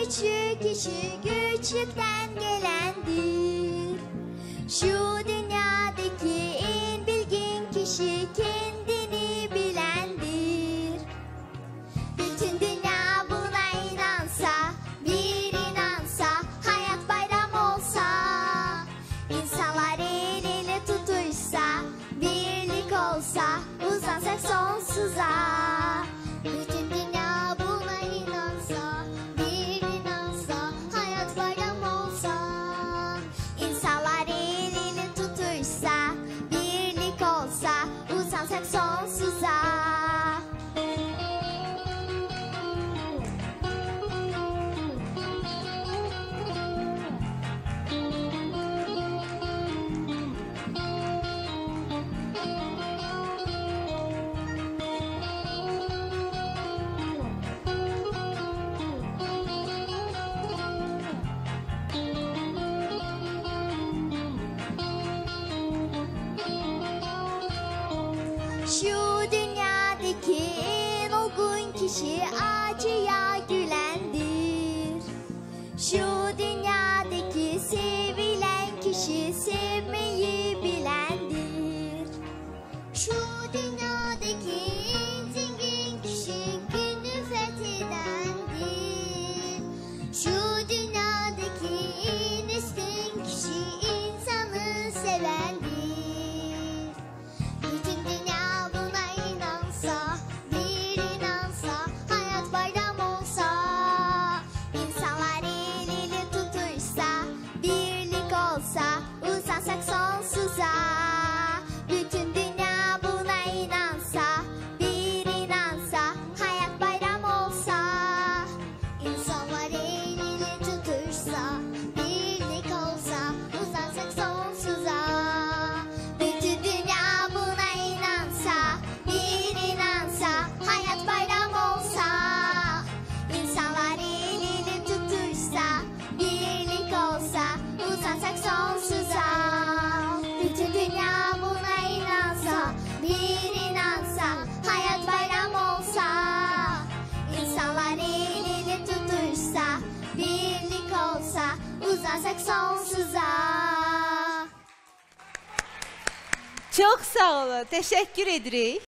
küçük kişi güçlükten gelendir. Şu dünyadaki en bilgin kişi kendini bilendir. Bütün dünya buna inansa, bir inansa, hayat bayram olsa, insanlar el ele tutuşsa, birlik olsa, uzansak sonsuza. Bütün dünya buna inansa, bir inansa, hayat bayram olsa, insanlar el ele tutuşsa, birlik olsa, uzansak sonsuza. Şu dünyadaki en olgun kişi acıya gülendir. Şu dünyadaki sevilen kişi sevmeyi bilendir. Şu dünyadaki en zengin kişi günü fethedendir. Şu dünyadaki en üstün kişi insanı sevendir. Bütün dünya buna inansa, bir inansa, hayat bayram olsa, insanlar el ele tutuşsa, birlik olsa, uzansak sonsuza. Bütün dünya buna inansa, bir inansa, hayat bayram olsa, insanlar el ele tutuşsa, birlik olsa, uzansak sonsuza. Bütün dünya buna inansa, bir inansa, hayat bayram olsa, insanlar el ele tutuşsa, birlik olsa, uzansak sonsuza. Bütün dünya buna inansa, bir inansa, hayat bayram olsa, insanlar el ele tutuşsa, birlik olsa, uzansak sonsuza. Çok sağ olun. Teşekkür edirik.